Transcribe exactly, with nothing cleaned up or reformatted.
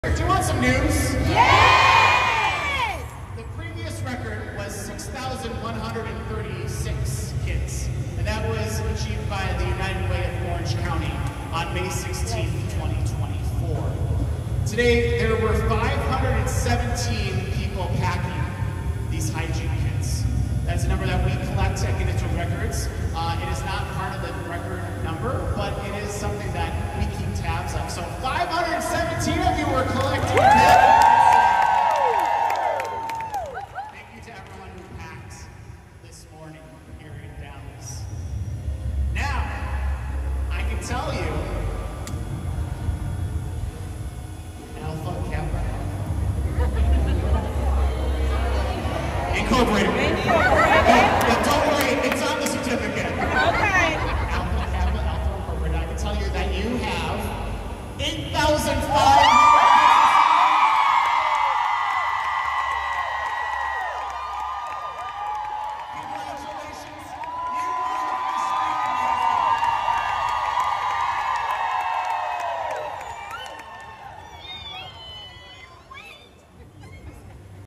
Do you want some news? Yay! The previous record was six thousand one hundred thirty-six kids, and that was achieved by the United Way of Orange County on May sixteenth, twenty twenty-four. Today, there were five hundred seventeen people packing these hygiene kits. That's a number that we collect at Guinness World Records. Uh, it is not part of the record number, but it is something that we keep tabs of. So five hundred seventeen of you were collecting tabs. Thank you to everyone who packed this morning here in Dallas. Now, I can tell you, Alpha Kappa Incorporated.